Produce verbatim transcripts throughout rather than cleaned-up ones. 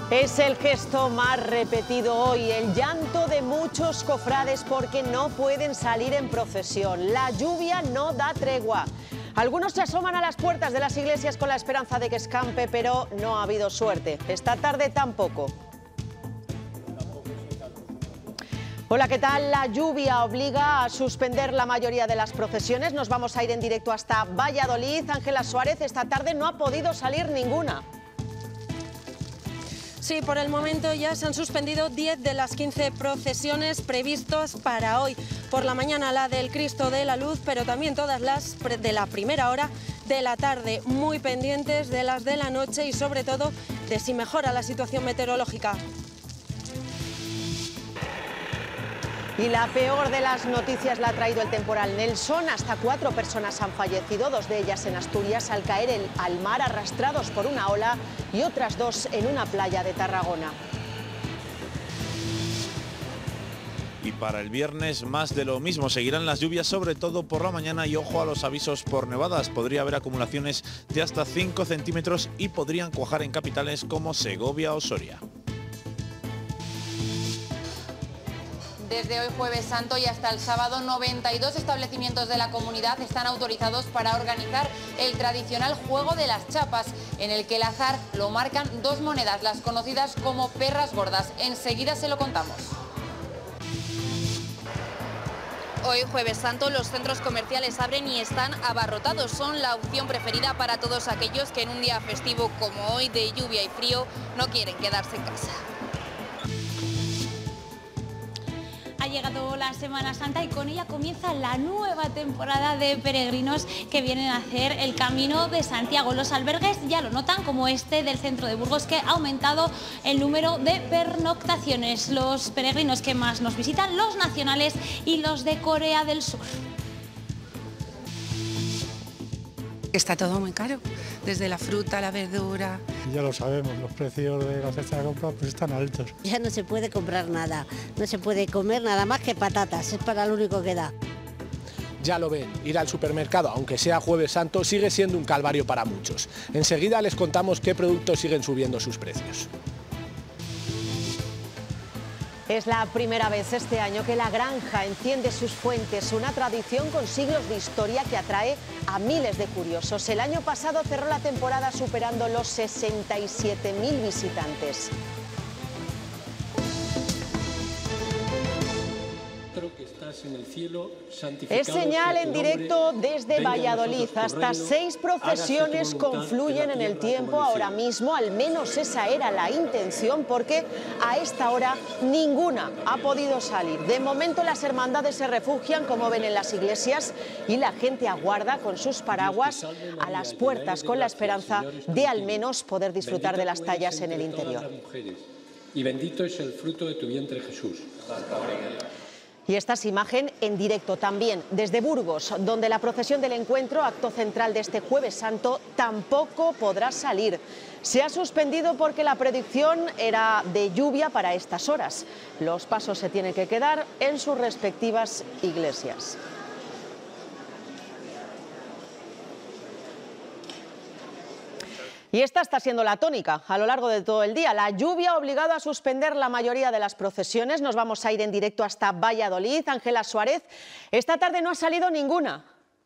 Es el gesto más repetido hoy, el llanto de muchos cofrades porque no pueden salir en procesión. La lluvia no da tregua. Algunos se asoman a las puertas de las iglesias con la esperanza de que escampe, pero no ha habido suerte. Esta tarde tampoco. Hola, ¿qué tal? La lluvia obliga a suspender la mayoría de las procesiones. Nos vamos a ir en directo hasta Valladolid. Ángela Suárez, esta tarde no ha podido salir ninguna. Sí, por el momento ya se han suspendido diez de las quince procesiones previstas para hoy. Por la mañana la del Cristo de la Luz, pero también todas las de la primera hora de la tarde, muy pendientes de las de la noche y sobre todo de si mejora la situación meteorológica. Y la peor de las noticias la ha traído el temporal Nelson. Hasta cuatro personas han fallecido, dos de ellas en Asturias, al caer el, al mar arrastrados por una ola y otras dos en una playa de Tarragona. Y para el viernes más de lo mismo, seguirán las lluvias sobre todo por la mañana y ojo a los avisos por nevadas. Podría haber acumulaciones de hasta cinco centímetros y podrían cuajar en capitales como Segovia o Soria. Desde hoy Jueves Santo y hasta el sábado, noventa y dos establecimientos de la comunidad están autorizados para organizar el tradicional juego de las chapas, en el que el azar lo marcan dos monedas, las conocidas como perras gordas. Enseguida se lo contamos. Hoy, Jueves Santo, los centros comerciales abren y están abarrotados. Son la opción preferida para todos aquellos que en un día festivo como hoy, de lluvia y frío, no quieren quedarse en casa. Ha llegado la Semana Santa y con ella comienza la nueva temporada de peregrinos que vienen a hacer el Camino de Santiago. Los albergues ya lo notan, como este del centro de Burgos, que ha aumentado el número de pernoctaciones. Los peregrinos que más nos visitan, los nacionales y los de Corea del Sur. Está todo muy caro, desde la fruta, la verdura. Ya lo sabemos, los precios de la cesta de compra pues están altos. Ya no se puede comprar nada, no se puede comer nada más que patatas, es para lo único que da. Ya lo ven, ir al supermercado, aunque sea Jueves Santo, sigue siendo un calvario para muchos. Enseguida les contamos qué productos siguen subiendo sus precios. Es la primera vez este año que la granja enciende sus fuentes, una tradición con siglos de historia que atrae a miles de curiosos. El año pasado cerró la temporada superando los sesenta y siete mil visitantes. Es señal en directo desde Valladolid. Hasta seis procesiones confluyen en el tiempo ahora mismo, al menos esa era la intención, porque a esta hora ninguna ha podido salir. De momento las hermandades se refugian, como ven, en las iglesias y la gente aguarda con sus paraguas a las puertas con la esperanza de al menos poder disfrutar de las tallas en el interior. Y bendito es el fruto de tu vientre, Jesús. Y esta es imagen en directo también desde Burgos, donde la procesión del encuentro, acto central de este Jueves Santo, tampoco podrá salir. Se ha suspendido porque la predicción era de lluvia para estas horas. Los pasos se tienen que quedar en sus respectivas iglesias. Y esta está siendo la tónica a lo largo de todo el día. La lluvia ha obligado a suspender la mayoría de las procesiones. Nos vamos a ir en directo hasta Valladolid. Ángela Suárez, esta tarde no ha salido ninguna.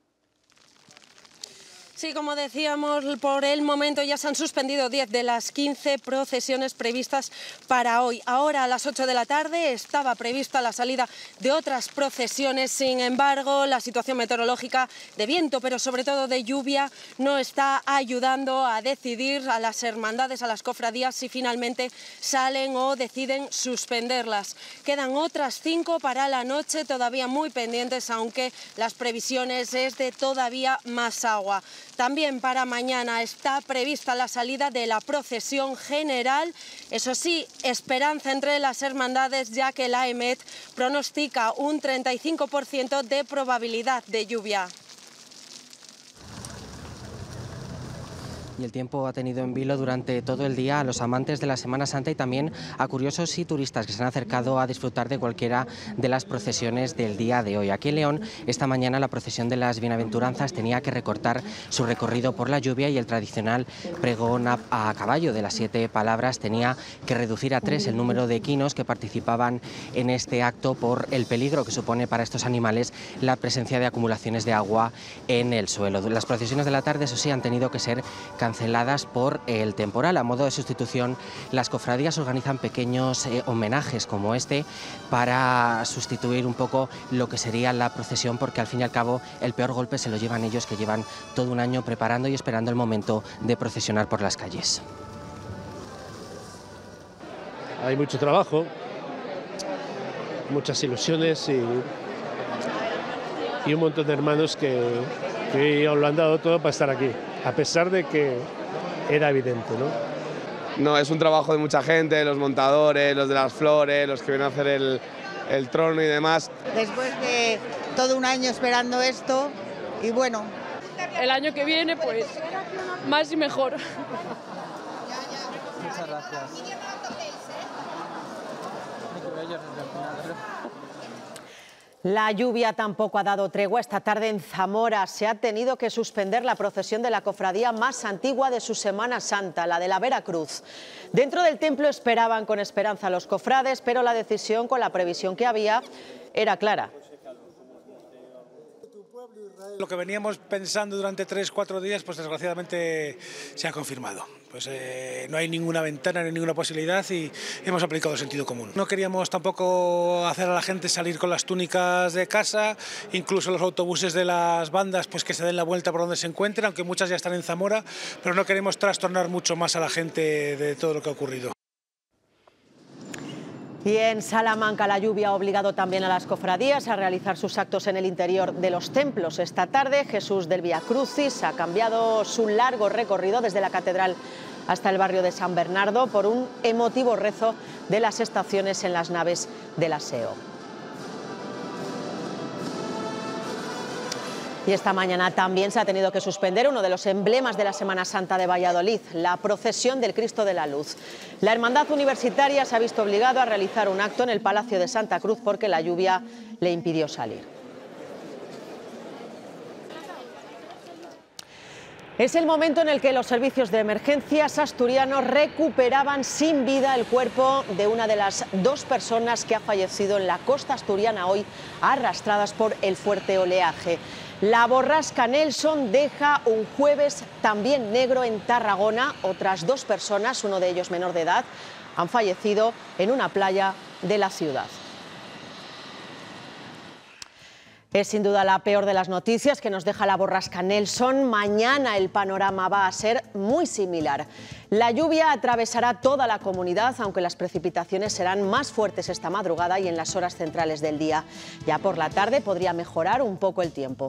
Sí, como decíamos, por el momento ya se han suspendido diez de las quince procesiones previstas para hoy. Ahora a las ocho de la tarde estaba prevista la salida de otras procesiones. Sin embargo, la situación meteorológica de viento, pero sobre todo de lluvia, no está ayudando a decidir a las hermandades, a las cofradías, si finalmente salen o deciden suspenderlas. Quedan otras cinco para la noche, todavía muy pendientes, aunque las previsiones es de todavía más agua. También para mañana está prevista la salida de la procesión general. Eso sí, esperanza entre las hermandades, ya que la E M E T pronostica un treinta y cinco por ciento de probabilidad de lluvia. Y el tiempo ha tenido en vilo durante todo el día a los amantes de la Semana Santa y también a curiosos y turistas que se han acercado a disfrutar de cualquiera de las procesiones del día de hoy. Aquí en León, esta mañana la procesión de las Bienaventuranzas tenía que recortar su recorrido por la lluvia y el tradicional pregón a, a caballo de las siete palabras tenía que reducir a tres el número de equinos que participaban en este acto por el peligro que supone para estos animales la presencia de acumulaciones de agua en el suelo. Las procesiones de la tarde, eso sí, han tenido que ser canceladas por el temporal. A modo de sustitución, las cofradías organizan pequeños eh, homenajes como este para sustituir un poco lo que sería la procesión, porque al fin y al cabo el peor golpe se lo llevan ellos, que llevan todo un año preparando y esperando el momento de procesionar por las calles. Hay mucho trabajo, muchas ilusiones y, y un montón de hermanos que, que lo han dado todo para estar aquí, a pesar de que era evidente, ¿no? No, es un trabajo de mucha gente, los montadores, los de las flores, los que vienen a hacer el, el trono y demás. Después de todo un año esperando esto, y bueno. El año que viene, pues, más y mejor. Muchas gracias. La lluvia tampoco ha dado tregua. Esta tarde en Zamora se ha tenido que suspender la procesión de la cofradía más antigua de su Semana Santa, la de la Veracruz. Dentro del templo esperaban con esperanza a los cofrades, pero la decisión, con la previsión que había, era clara. Lo que veníamos pensando durante tres, cuatro días, pues desgraciadamente se ha confirmado. Pues eh, no hay ninguna ventana ni ninguna posibilidad y hemos aplicado sentido común. No queríamos tampoco hacer a la gente salir con las túnicas de casa, incluso los autobuses de las bandas pues que se den la vuelta por donde se encuentren, aunque muchas ya están en Zamora, pero no queremos trastornar mucho más a la gente de todo lo que ha ocurrido. Y en Salamanca la lluvia ha obligado también a las cofradías a realizar sus actos en el interior de los templos. Esta tarde Jesús del Vía Crucis ha cambiado su largo recorrido desde la catedral hasta el barrio de San Bernardo por un emotivo rezo de las estaciones en las naves del aseo. Y esta mañana también se ha tenido que suspender uno de los emblemas de la Semana Santa de Valladolid, la procesión del Cristo de la Luz. La Hermandad Universitaria se ha visto obligado a realizar un acto en el Palacio de Santa Cruz porque la lluvia le impidió salir. Es el momento en el que los servicios de emergencias asturianos recuperaban sin vida el cuerpo de una de las dos personas que ha fallecido en la costa asturiana hoy, arrastradas por el fuerte oleaje. La borrasca Nelson deja un jueves también negro en Tarragona. Otras dos personas, uno de ellos menor de edad, han fallecido en una playa de la ciudad. Es sin duda la peor de las noticias que nos deja la borrasca Nelson. Mañana el panorama va a ser muy similar. La lluvia atravesará toda la comunidad, aunque las precipitaciones serán más fuertes esta madrugada y en las horas centrales del día. Ya por la tarde podría mejorar un poco el tiempo.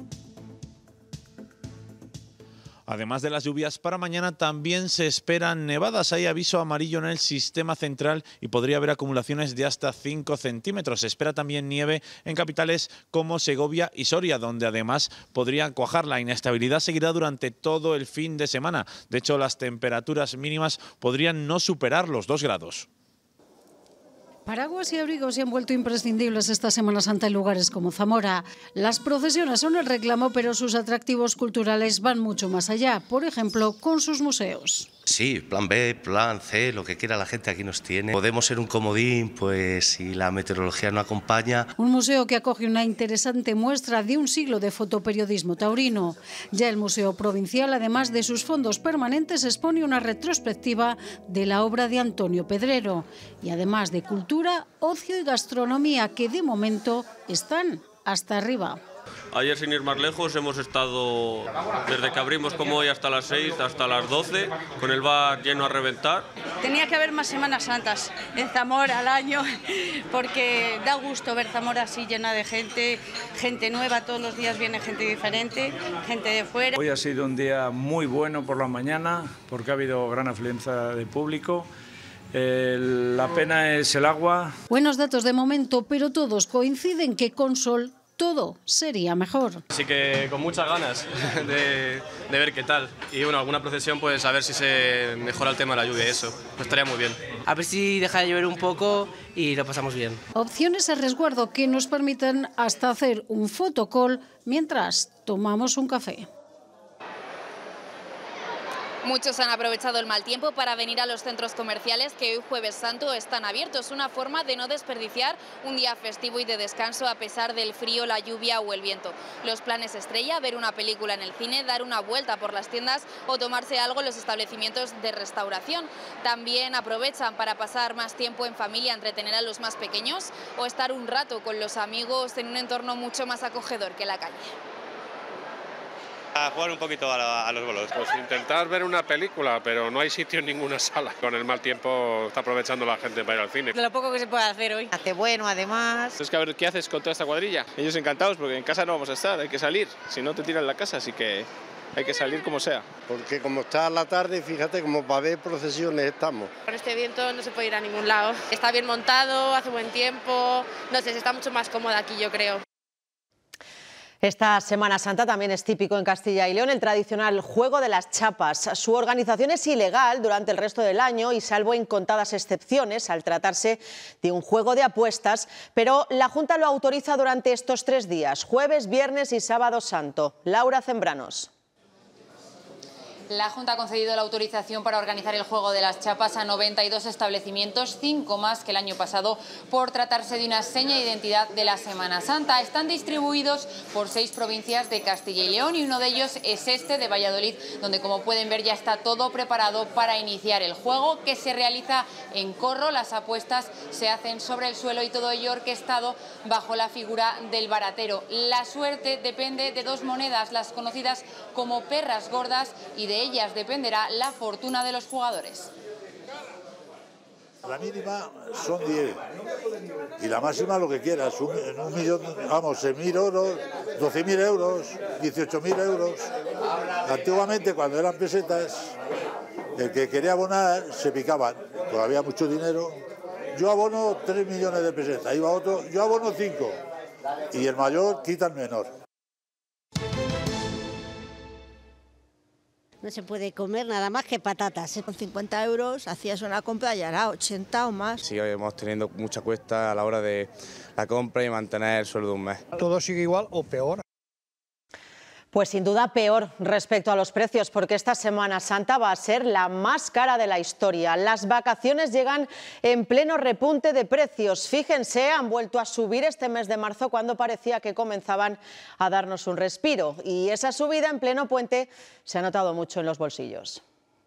Además de las lluvias, para mañana también se esperan nevadas. Hay aviso amarillo en el sistema central y podría haber acumulaciones de hasta cinco centímetros. Se espera también nieve en capitales como Segovia y Soria, donde además podrían cuajar. La inestabilidad seguirá durante todo el fin de semana. De hecho, las temperaturas mínimas podrían no superar los dos grados. Paraguas y abrigos se han vuelto imprescindibles esta Semana Santa en lugares como Zamora. Las procesiones son el reclamo, pero sus atractivos culturales van mucho más allá, por ejemplo, con sus museos. Sí, plan B, plan C, lo que quiera la gente aquí nos tiene. Podemos ser un comodín, pues si la meteorología no acompaña. Un museo que acoge una interesante muestra de un siglo de fotoperiodismo taurino. Ya el Museo Provincial, además de sus fondos permanentes, expone una retrospectiva de la obra de Antonio Pedrero. Y además de cultura, ocio y gastronomía, que de momento están hasta arriba. Ayer, sin ir más lejos, hemos estado desde que abrimos como hoy hasta las seis, hasta las doce, con el bar lleno a reventar. Tenía que haber más Semanas Santas en Zamora al año, porque da gusto ver Zamora así llena de gente, gente nueva, todos los días viene gente diferente, gente de fuera. Hoy ha sido un día muy bueno por la mañana, porque ha habido gran afluencia de público. Eh, la pena es el agua. Buenos datos de momento, pero todos coinciden que con sol todo sería mejor. Así que con muchas ganas de, de ver qué tal. Y bueno, alguna procesión, pues a ver si se mejora el tema de la lluvia y eso. Pues estaría muy bien. A ver si deja de llover un poco y lo pasamos bien. Opciones a resguardo que nos permiten hasta hacer un fotocall mientras tomamos un café. Muchos han aprovechado el mal tiempo para venir a los centros comerciales que hoy Jueves Santo están abiertos, una forma de no desperdiciar un día festivo y de descanso a pesar del frío, la lluvia o el viento. Los planes estrella: ver una película en el cine, dar una vuelta por las tiendas o tomarse algo en los establecimientos de restauración. También aprovechan para pasar más tiempo en familia, entretener a los más pequeños o estar un rato con los amigos en un entorno mucho más acogedor que la calle. A jugar un poquito a, la, a los bolos. Pues intentar ver una película, pero no hay sitio en ninguna sala. Con el mal tiempo está aprovechando la gente para ir al cine. De lo poco que se puede hacer hoy. Hace bueno, además. Es que a ver qué haces con toda esta cuadrilla. Ellos encantados porque en casa no vamos a estar, hay que salir. Si no te tiran la casa, así que hay que salir como sea. Porque como está la tarde, fíjate, como para ver procesiones estamos. Con este viento no se puede ir a ningún lado. Está bien montado, hace buen tiempo. No sé, se está mucho más cómoda aquí, yo creo. Esta Semana Santa también es típico en Castilla y León el tradicional juego de las chapas. Su organización es ilegal durante el resto del año y salvo en contadas excepciones al tratarse de un juego de apuestas, pero la Junta lo autoriza durante estos tres días, jueves, viernes y sábado santo. Laura Zembranos. La Junta ha concedido la autorización para organizar el juego de las chapas a noventa y dos establecimientos, cinco más que el año pasado, por tratarse de una seña de identidad de la Semana Santa. Están distribuidos por seis provincias de Castilla y León y uno de ellos es este de Valladolid, donde, como pueden ver, ya está todo preparado para iniciar el juego, que se realiza en corro. Las apuestas se hacen sobre el suelo y todo ello orquestado bajo la figura del baratero. La suerte depende de dos monedas, las conocidas como perras gordas, y de ellas dependerá la fortuna de los jugadores. La mínima son diez y la máxima lo que quieras, un, un millón, vamos, seis mil euros, doce mil euros, dieciocho mil euros. Antiguamente, cuando eran pesetas, el que quería abonar se picaban, porque había mucho dinero. Yo abono tres millones de pesetas, iba otro, yo abono cinco y el mayor quita el menor. No se puede comer nada más que patatas. Con cincuenta euros hacías una compra y ahora ochenta o más. Seguimos teniendo mucha cuesta a la hora de la compra y mantener el sueldo de un mes. Todo sigue igual o peor. Pues sin duda peor respecto a los precios, porque esta Semana Santa va a ser la más cara de la historia. Las vacaciones llegan en pleno repunte de precios. Fíjense, han vuelto a subir este mes de marzo cuando parecía que comenzaban a darnos un respiro. Y esa subida en pleno puente se ha notado mucho en los bolsillos.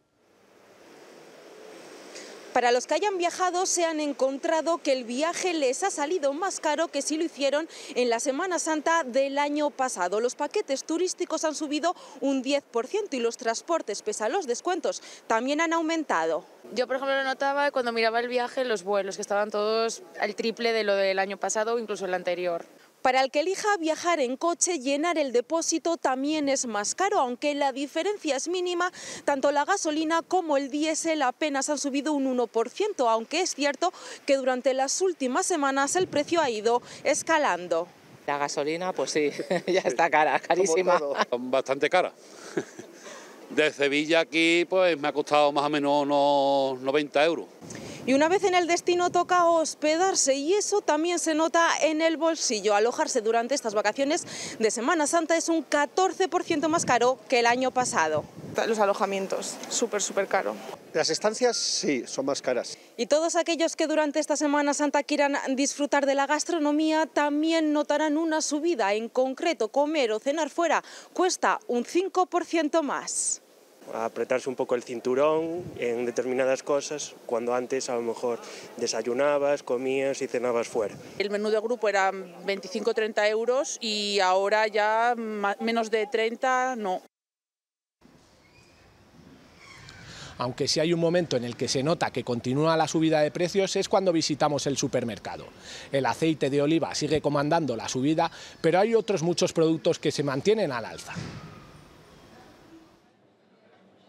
Para los que hayan viajado se han encontrado que el viaje les ha salido más caro que si lo hicieron en la Semana Santa del año pasado. Los paquetes turísticos han subido un diez por ciento y los transportes, pese a los descuentos, también han aumentado. Yo, por ejemplo, lo notaba cuando miraba el viaje, los vuelos, que estaban todos al triple de lo del año pasado o incluso el anterior. Para el que elija viajar en coche, llenar el depósito también es más caro, aunque la diferencia es mínima. Tanto la gasolina como el diésel apenas han subido un uno por ciento, aunque es cierto que durante las últimas semanas el precio ha ido escalando. La gasolina, pues sí, ya está cara, carísima. Bastante cara. De Sevilla aquí pues me ha costado más o menos unos noventa euros. Y una vez en el destino toca hospedarse y eso también se nota en el bolsillo. Alojarse durante estas vacaciones de Semana Santa es un catorce por ciento más caro que el año pasado. Los alojamientos, súper, súper caro. Las estancias sí, son más caras. Y todos aquellos que durante esta Semana Santa quieran disfrutar de la gastronomía también notarán una subida. En concreto, comer o cenar fuera cuesta un cinco por ciento más. Apretarse un poco el cinturón en determinadas cosas, cuando antes a lo mejor desayunabas, comías y cenabas fuera. El menú de grupo era veinticinco a treinta euros y ahora ya menos de treinta no. Aunque si hay un momento en el que se nota que continúa la subida de precios es cuando visitamos el supermercado. El aceite de oliva sigue comandando la subida, pero hay otros muchos productos que se mantienen al alza.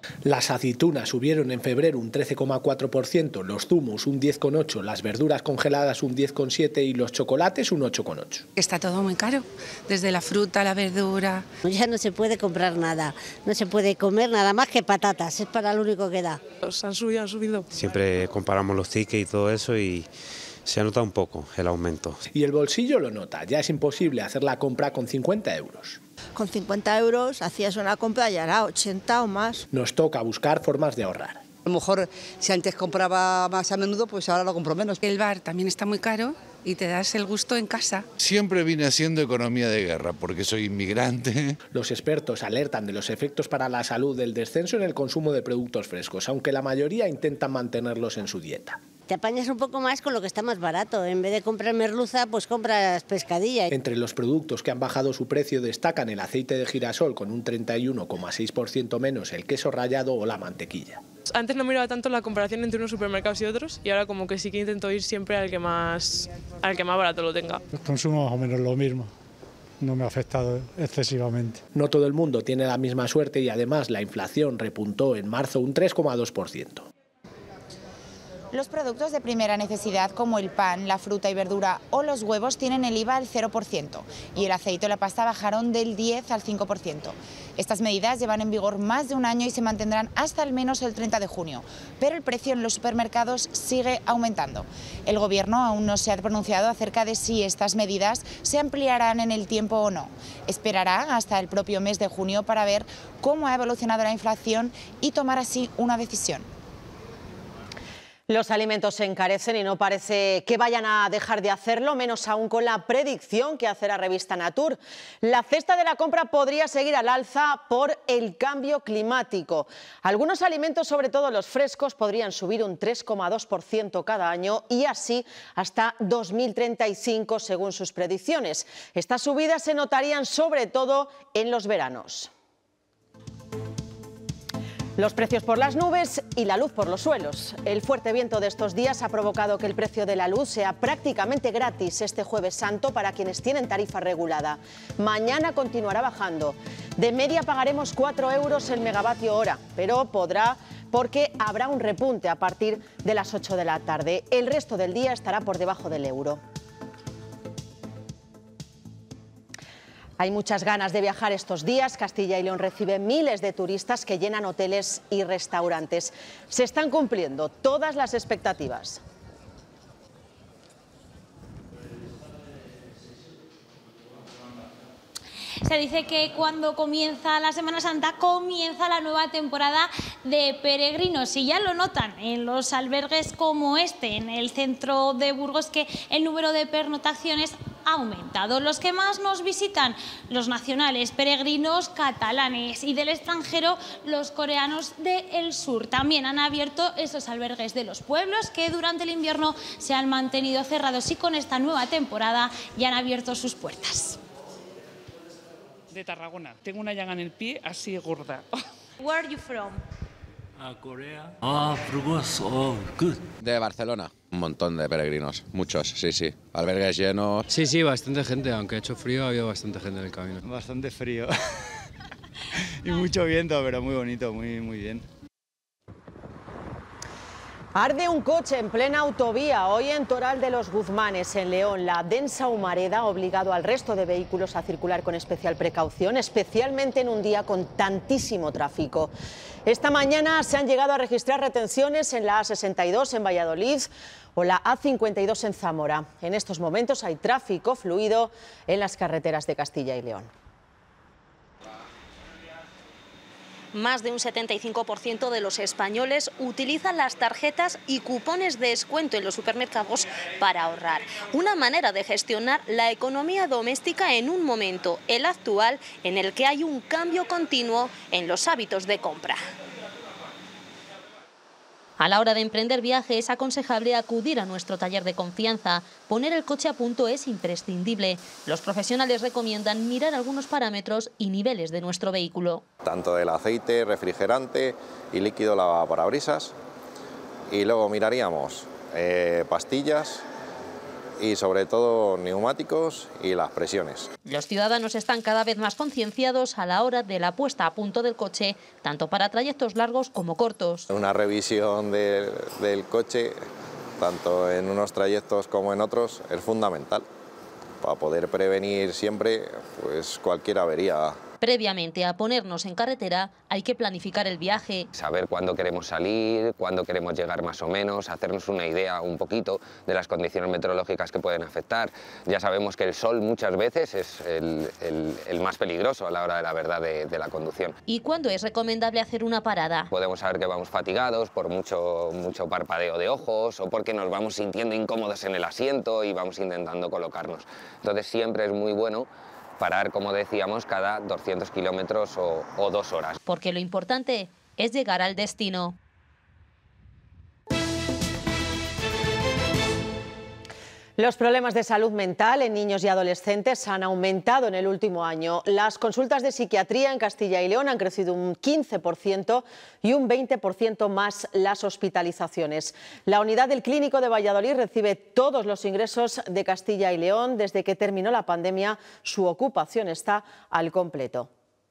Las aceitunas subieron en febrero un trece coma cuatro por ciento, los zumos un diez coma ocho por ciento, las verduras congeladas un diez coma siete por ciento y los chocolates un ocho coma ocho por ciento. Está todo muy caro, desde la fruta, la verdura. Ya no se puede comprar nada, no se puede comer nada más que patatas, es para lo único que da. Los han subido, han subido. Siempre comparamos los tickets y todo eso y se nota un poco el aumento. Y el bolsillo lo nota, ya es imposible hacer la compra con cincuenta euros. Con cincuenta euros hacías una compra y ahora ochenta o más. Nos toca buscar formas de ahorrar. A lo mejor si antes compraba más a menudo, pues ahora lo compro menos. El bar también está muy caro y te das el gusto en casa. Siempre vine haciendo economía de guerra porque soy inmigrante. Los expertos alertan de los efectos para la salud del descenso en el consumo de productos frescos, aunque la mayoría intentan mantenerlos en su dieta. Te apañas un poco más con lo que está más barato. En vez de comprar merluza, pues compras pescadilla. Entre los productos que han bajado su precio destacan el aceite de girasol con un treinta y uno coma seis por ciento menos, el queso rallado o la mantequilla. Antes no miraba tanto la comparación entre unos supermercados y otros y ahora como que sí que intento ir siempre al que más, al que más barato lo tenga. Consumo más o menos lo mismo. No me ha afectado excesivamente. No todo el mundo tiene la misma suerte y además la inflación repuntó en marzo un tres coma dos por ciento. Los productos de primera necesidad como el pan, la fruta y verdura o los huevos tienen el I V A al cero por ciento y el aceite o la pasta bajaron del diez al cinco por ciento. Estas medidas llevan en vigor más de un año y se mantendrán hasta al menos el treinta de junio, pero el precio en los supermercados sigue aumentando. El Gobierno aún no se ha pronunciado acerca de si estas medidas se ampliarán en el tiempo o no. Esperará hasta el propio mes de junio para ver cómo ha evolucionado la inflación y tomar así una decisión. Los alimentos se encarecen y no parece que vayan a dejar de hacerlo, menos aún con la predicción que hace la revista Natur. La cesta de la compra podría seguir al alza por el cambio climático. Algunos alimentos, sobre todo los frescos, podrían subir un tres coma dos por ciento cada año y así hasta dos mil treinta y cinco, según sus predicciones. Estas subidas se notarían sobre todo en los veranos. Los precios por las nubes y la luz por los suelos. El fuerte viento de estos días ha provocado que el precio de la luz sea prácticamente gratis este Jueves Santo para quienes tienen tarifa regulada. Mañana continuará bajando. De media pagaremos cuatro euros el megavatio hora, pero podrá porque habrá un repunte a partir de las ocho de la tarde. El resto del día estará por debajo del euro. Hay muchas ganas de viajar estos días. Castilla y León recibe miles de turistas que llenan hoteles y restaurantes. Se están cumpliendo todas las expectativas. Se dice que cuando comienza la Semana Santa comienza la nueva temporada de peregrinos y ya lo notan en los albergues como este, en el centro de Burgos, que el número de pernoctaciones ha aumentado. Los que más nos visitan, los nacionales, peregrinos catalanes, y del extranjero, los coreanos del sur. También han abierto esos albergues de los pueblos que durante el invierno se han mantenido cerrados y con esta nueva temporada ya han abierto sus puertas. De Tarragona. Tengo una llaga en el pie así gorda. Where are you from? A Corea. Ah, Burgos. Oh, good. De Barcelona. Un montón de peregrinos, muchos, sí, sí. Albergues llenos. Sí, sí, bastante gente, aunque ha hecho frío, ha habido bastante gente en el camino. Bastante frío. Y mucho viento, pero muy bonito, muy, muy bien. Arde un coche en plena autovía hoy en Toral de los Guzmanes, en León. La densa humareda ha obligado al resto de vehículos a circular con especial precaución, especialmente en un día con tantísimo tráfico. Esta mañana se han llegado a registrar retenciones en la A sesenta y dos en Valladolid o la A cincuenta y dos en Zamora. En estos momentos hay tráfico fluido en las carreteras de Castilla y León. Más de un setenta y cinco por ciento de los españoles utilizan las tarjetas y cupones de descuento en los supermercados para ahorrar. Una manera de gestionar la economía doméstica en un momento, el actual, en el que hay un cambio continuo en los hábitos de compra. A la hora de emprender viaje es aconsejable acudir a nuestro taller de confianza. Poner el coche a punto es imprescindible. Los profesionales recomiendan mirar algunos parámetros y niveles de nuestro vehículo. Tanto el aceite, refrigerante y líquido lavaparabrisas. Y luego miraríamos eh, pastillas y sobre todo neumáticos y las presiones. Los ciudadanos están cada vez más concienciados a la hora de la puesta a punto del coche, tanto para trayectos largos como cortos. Una revisión de, del coche, tanto en unos trayectos como en otros, es fundamental para poder prevenir siempre pues, cualquier avería. Previamente a ponernos en carretera hay que planificar el viaje. Saber cuándo queremos salir, cuándo queremos llegar más o menos, hacernos una idea un poquito de las condiciones meteorológicas que pueden afectar. Ya sabemos que el sol muchas veces es el, el, el más peligroso a la hora de la verdad de, de la conducción. ¿Y cuándo es recomendable hacer una parada? Podemos saber que vamos fatigados por mucho, mucho parpadeo de ojos o porque nos vamos sintiendo incómodos en el asiento y vamos intentando colocarnos. Entonces siempre es muy bueno parar, como decíamos, cada doscientos kilómetros o, o dos horas. Porque lo importante es llegar al destino. Los problemas de salud mental en niños y adolescentes han aumentado en el último año. Las consultas de psiquiatría en Castilla y León han crecido un quince por ciento y un veinte por ciento más las hospitalizaciones. La unidad del Clínico de Valladolid recibe todos los ingresos de Castilla y León. Desde que terminó la pandemia, su ocupación está al completo.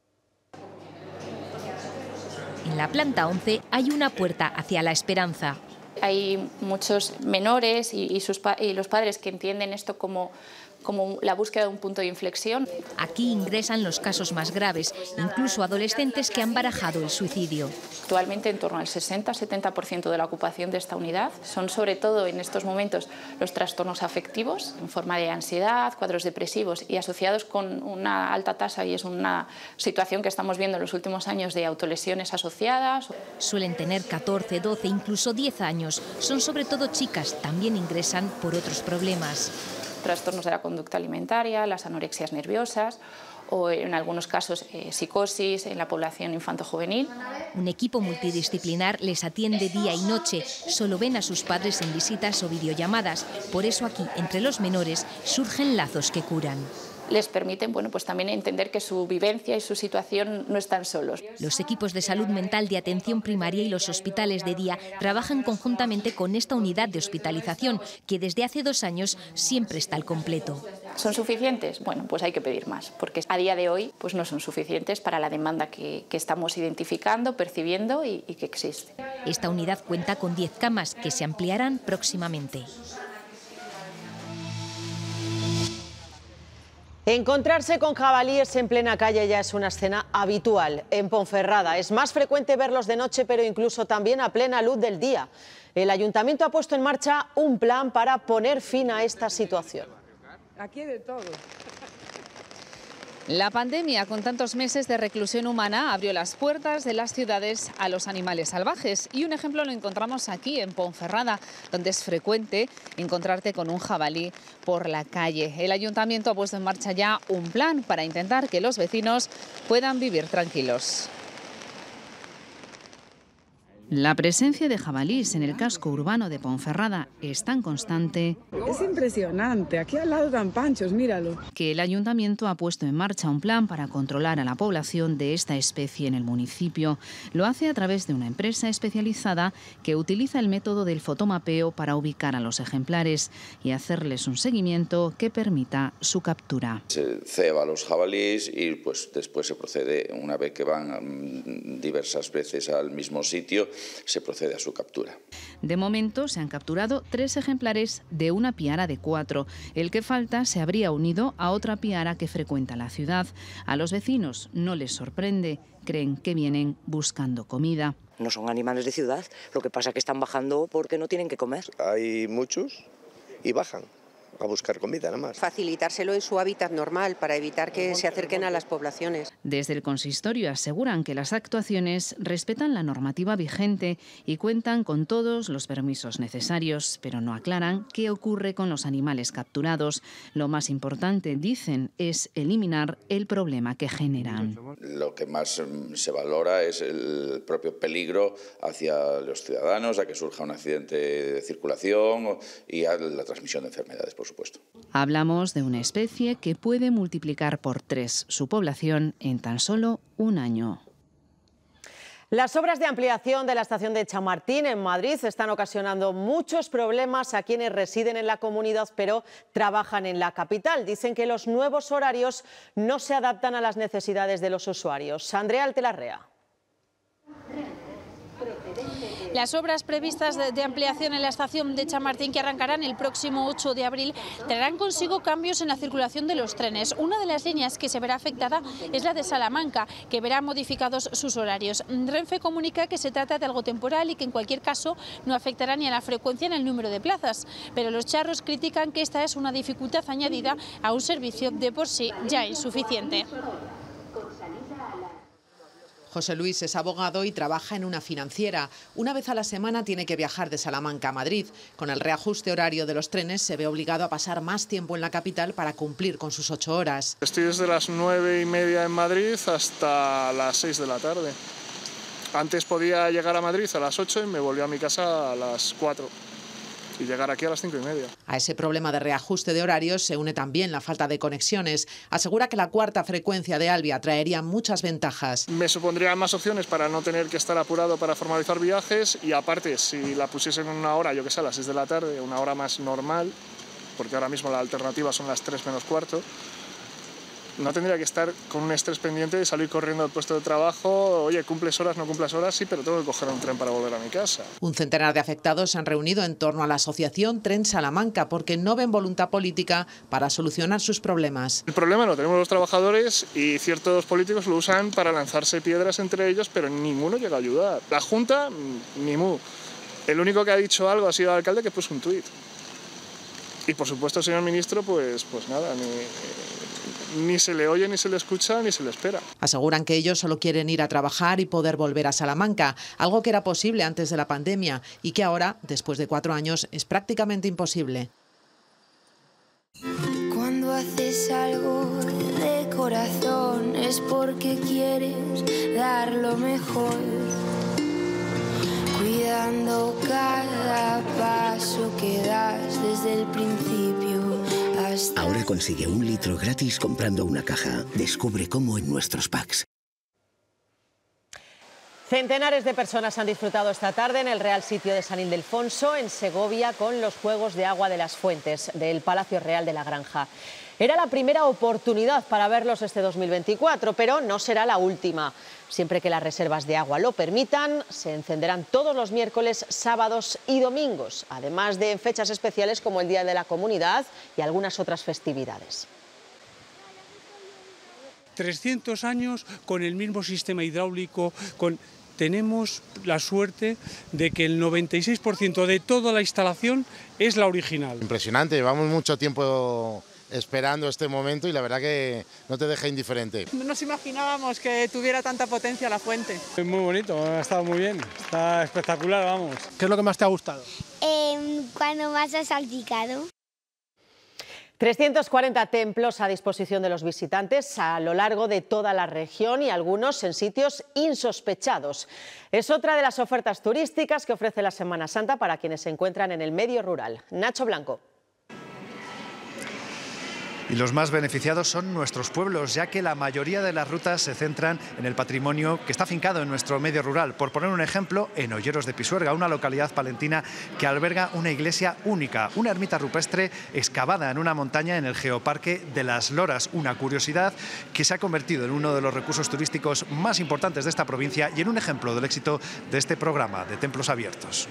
En la planta once hay una puerta hacia la esperanza. Hay muchos menores y, y, sus pa y los padres que entienden esto como, como la búsqueda de un punto de inflexión. Aquí ingresan los casos más graves, incluso adolescentes que han barajado el suicidio. Actualmente en torno al sesenta a setenta por ciento de la ocupación de esta unidad son sobre todo en estos momentos los trastornos afectivos en forma de ansiedad, cuadros depresivos y asociados con una alta tasa, y es una situación que estamos viendo en los últimos años, de autolesiones asociadas. Suelen tener catorce, doce, incluso diez años. Son sobre todo chicas, también ingresan por otros problemas. Trastornos de la conducta alimentaria, las anorexias nerviosas o en algunos casos eh, psicosis en la población infanto-juvenil. Un equipo multidisciplinar les atiende día y noche. Solo ven a sus padres en visitas o videollamadas. Por eso aquí, entre los menores, surgen lazos que curan. Les permiten, bueno, pues también entender que su vivencia y su situación no están solos. Los equipos de salud mental de atención primaria y los hospitales de día trabajan conjuntamente con esta unidad de hospitalización, que desde hace dos años siempre está al completo. ¿Son suficientes? Bueno, pues hay que pedir más, porque a día de hoy pues no son suficientes para la demanda que, que estamos identificando, percibiendo y, y que existe. Esta unidad cuenta con diez camas que se ampliarán próximamente. Encontrarse con jabalíes en plena calle ya es una escena habitual. En Ponferrada es más frecuente verlos de noche, pero incluso también a plena luz del día. El ayuntamiento ha puesto en marcha un plan para poner fin a esta situación. Aquí hay de todo. La pandemia, con tantos meses de reclusión humana, abrió las puertas de las ciudades a los animales salvajes. Y un ejemplo lo encontramos aquí, en Ponferrada, donde es frecuente encontrarte con un jabalí por la calle. El ayuntamiento ha puesto en marcha ya un plan para intentar que los vecinos puedan vivir tranquilos. La presencia de jabalíes en el casco urbano de Ponferrada es tan constante. Es impresionante, aquí al lado dan panchos, míralo. Que el ayuntamiento ha puesto en marcha un plan para controlar a la población de esta especie en el municipio. Lo hace a través de una empresa especializada que utiliza el método del fotomapeo para ubicar a los ejemplares y hacerles un seguimiento que permita su captura. Se ceba a los jabalíes y pues después se procede, una vez que van diversas veces al mismo sitio, se procede a su captura. De momento se han capturado tres ejemplares de una piara de cuatro. El que falta se habría unido a otra piara que frecuenta la ciudad. A los vecinos no les sorprende, creen que vienen buscando comida. No son animales de ciudad, lo que pasa es que están bajando porque no tienen que comer. Hay muchos y bajan a buscar comida nada más. Facilitárselo en su hábitat normal para evitar que se acerquen a las poblaciones. Desde el consistorio aseguran que las actuaciones respetan la normativa vigente y cuentan con todos los permisos necesarios, pero no aclaran qué ocurre con los animales capturados. Lo más importante, dicen, es eliminar el problema que generan. Lo que más se valora es el propio peligro hacia los ciudadanos, a que surja un accidente de circulación y a la transmisión de enfermedades, por supuesto. Hablamos de una especie que puede multiplicar por tres su población en tan solo un año. Las obras de ampliación de la estación de Chamartín en Madrid están ocasionando muchos problemas a quienes residen en la comunidad pero trabajan en la capital. Dicen que los nuevos horarios no se adaptan a las necesidades de los usuarios. Andrea Altelarrea. Las obras previstas de ampliación en la estación de Chamartín, que arrancarán el próximo ocho de abril, traerán consigo cambios en la circulación de los trenes. Una de las líneas que se verá afectada es la de Salamanca, que verá modificados sus horarios. Renfe comunica que se trata de algo temporal y que en cualquier caso no afectará ni a la frecuencia ni al número de plazas. Pero los charros critican que esta es una dificultad añadida a un servicio de por sí ya insuficiente. José Luis es abogado y trabaja en una financiera. Una vez a la semana tiene que viajar de Salamanca a Madrid. Con el reajuste horario de los trenes se ve obligado a pasar más tiempo en la capital para cumplir con sus ocho horas. Estoy desde las nueve y media en Madrid hasta las seis de la tarde. Antes podía llegar a Madrid a las ocho y me volví a mi casa a las cuatro. Y llegar aquí a las cinco y media. A ese problema de reajuste de horarios se une también la falta de conexiones. Asegura que la cuarta frecuencia de Alvia traería muchas ventajas. Me supondría más opciones para no tener que estar apurado para formalizar viajes y aparte, si la pusiesen en una hora, yo que sé, a las seis de la tarde, una hora más normal, porque ahora mismo la alternativa son las tres menos cuarto, no tendría que estar con un estrés pendiente de salir corriendo al puesto de trabajo. Oye, cumples horas, no cumples horas, sí, pero tengo que coger un tren para volver a mi casa. Un centenar de afectados se han reunido en torno a la asociación Tren Salamanca porque no ven voluntad política para solucionar sus problemas. El problema lo tenemos los trabajadores y ciertos políticos lo usan para lanzarse piedras entre ellos, pero ninguno llega a ayudar. La Junta, ni mu. El único que ha dicho algo ha sido el alcalde, que puso un tuit. Y por supuesto el señor ministro, pues, pues nada, ni... Ni se le oye, ni se le escucha, ni se le espera. Aseguran que ellos solo quieren ir a trabajar y poder volver a Salamanca, algo que era posible antes de la pandemia y que ahora, después de cuatro años, es prácticamente imposible. Cuando haces algo de corazón es porque quieres dar lo mejor, cuidando cada paso que das desde el principio. Ahora consigue un litro gratis comprando una caja. Descubre cómo en nuestros packs. Centenares de personas han disfrutado esta tarde en el Real Sitio de San Ildefonso, en Segovia, con los Juegos de Agua de las Fuentes del Palacio Real de la Granja. Era la primera oportunidad para verlos este dos mil veinticuatro, pero no será la última. Siempre que las reservas de agua lo permitan, se encenderán todos los miércoles, sábados y domingos, además de en fechas especiales como el Día de la Comunidad y algunas otras festividades. trescientos años con el mismo sistema hidráulico, con... Tenemos la suerte de que el noventa y seis por ciento de toda la instalación es la original. Impresionante, llevamos mucho tiempo esperando este momento y la verdad que no te deja indiferente. No nos imaginábamos que tuviera tanta potencia la fuente. Es muy bonito, ha estado muy bien, está espectacular, vamos. ¿Qué es lo que más te ha gustado? Eh, cuando más has salpicado. trescientos cuarenta templos a disposición de los visitantes a lo largo de toda la región y algunos en sitios insospechados. Es otra de las ofertas turísticas que ofrece la Semana Santa para quienes se encuentran en el medio rural. Nacho Blanco. Y los más beneficiados son nuestros pueblos, ya que la mayoría de las rutas se centran en el patrimonio que está afincado en nuestro medio rural. Por poner un ejemplo, en Olleros de Pisuerga, una localidad palentina que alberga una iglesia única, una ermita rupestre excavada en una montaña en el Geoparque de las Loras, una curiosidad que se ha convertido en uno de los recursos turísticos más importantes de esta provincia y en un ejemplo del éxito de este programa de templos abiertos.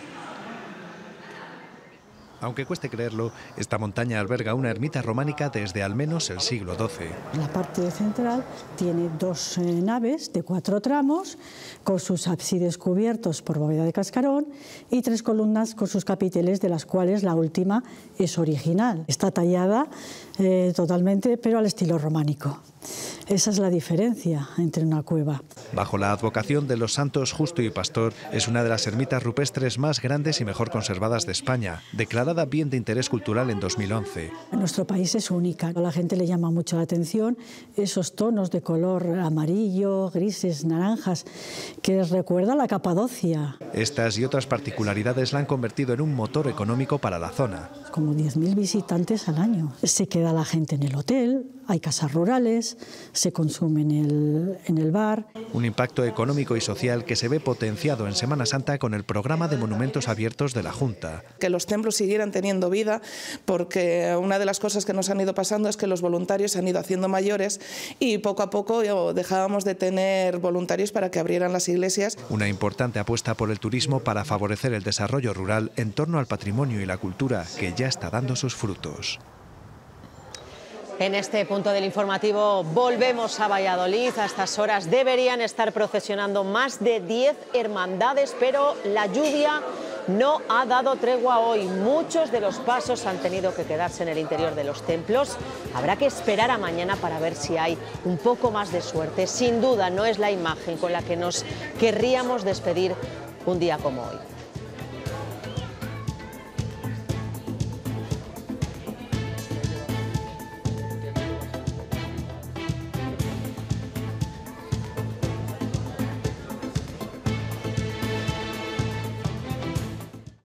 Aunque cueste creerlo, esta montaña alberga una ermita románica desde al menos el siglo doce. La parte central tiene dos eh, naves de cuatro tramos, con sus ábsides cubiertos por bóveda de cascarón y tres columnas con sus capiteles, de las cuales la última es original. Está tallada eh, totalmente, pero al estilo románico. Esa es la diferencia entre una cueva. Bajo la advocación de los santos Justo y Pastor, es una de las ermitas rupestres más grandes y mejor conservadas de España, declarada bien de interés cultural en dos mil once. En nuestro país es única. A la gente le llama mucho la atención esos tonos de color amarillo, grises, naranjas, que recuerda a la Capadocia. Estas y otras particularidades la han convertido en un motor económico para la zona. Como diez mil visitantes al año. Se queda la gente en el hotel, hay casas rurales, se consume en el, en el bar. Un impacto económico y social que se ve potenciado en Semana Santa con el programa de monumentos abiertos de la Junta. Que los templos siguieran teniendo vida, porque una de las cosas que nos han ido pasando es que los voluntarios se han ido haciendo mayores y poco a poco dejábamos de tener voluntarios para que abrieran las iglesias. Una importante apuesta por el turismo para favorecer el desarrollo rural en torno al patrimonio y la cultura, que ya está dando sus frutos. En este punto del informativo volvemos a Valladolid. A estas horas deberían estar procesionando más de diez hermandades, pero la lluvia no ha dado tregua hoy. Muchos de los pasos han tenido que quedarse en el interior de los templos. Habrá que esperar a mañana para ver si hay un poco más de suerte. Sin duda no es la imagen con la que nos querríamos despedir un día como hoy.